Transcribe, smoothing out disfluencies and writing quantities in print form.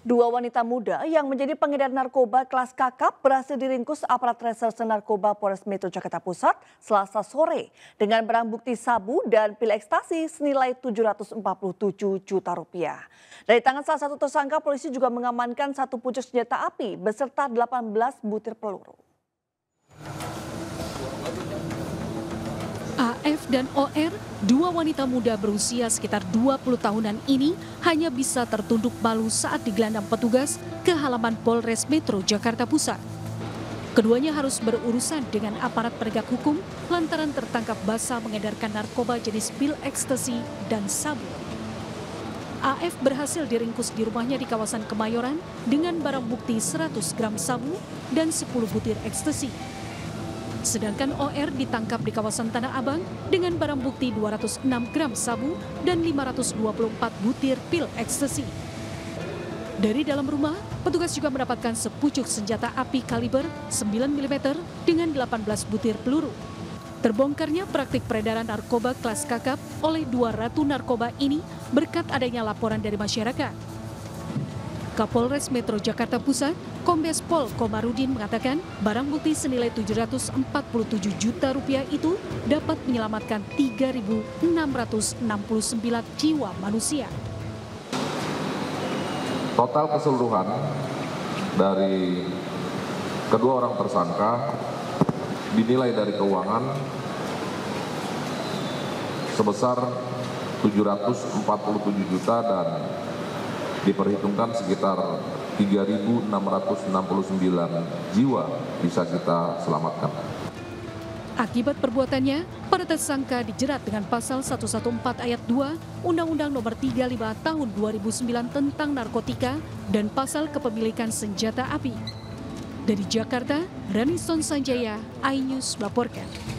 Dua wanita muda yang menjadi pengedar narkoba kelas kakap berhasil diringkus aparat reserse narkoba Polres Metro Jakarta Pusat Selasa sore dengan barang bukti sabu dan pil ekstasi senilai 747 juta rupiah. Dari tangan salah satu tersangka, polisi juga mengamankan satu pucuk senjata api beserta 18 butir peluru. AF dan OR, dua wanita muda berusia sekitar 20 tahunan ini hanya bisa tertunduk malu saat digelandang petugas ke halaman Polres Metro Jakarta Pusat. Keduanya harus berurusan dengan aparat penegak hukum lantaran tertangkap basah mengedarkan narkoba jenis pil ekstasi dan sabu. AF berhasil diringkus di rumahnya di kawasan Kemayoran dengan barang bukti 100 gram sabu dan 10 butir ekstasi. Sedangkan OR ditangkap di kawasan Tanah Abang dengan barang bukti 206 gram sabu dan 524 butir pil ekstasi. Dari dalam rumah, petugas juga mendapatkan sepucuk senjata api kaliber 9 mm dengan 18 butir peluru. Terbongkarnya praktik peredaran narkoba kelas kakap oleh dua ratu narkoba ini berkat adanya laporan dari masyarakat. Kapolres Metro Jakarta Pusat, Kombes Pol Komarudin mengatakan barang bukti senilai 747 juta rupiah itu dapat menyelamatkan 3.669 jiwa manusia. Total keseluruhan dari kedua orang tersangka dinilai dari keuangan sebesar 747 juta dan diperhitungkan sekitar 3.669 jiwa bisa kita selamatkan. Akibat perbuatannya, para tersangka dijerat dengan pasal 114 ayat 2 Undang-Undang Nomor 35 Tahun 2009 tentang narkotika dan pasal kepemilikan senjata api. Dari Jakarta, Ranison Sanjaya, iNews melaporkan.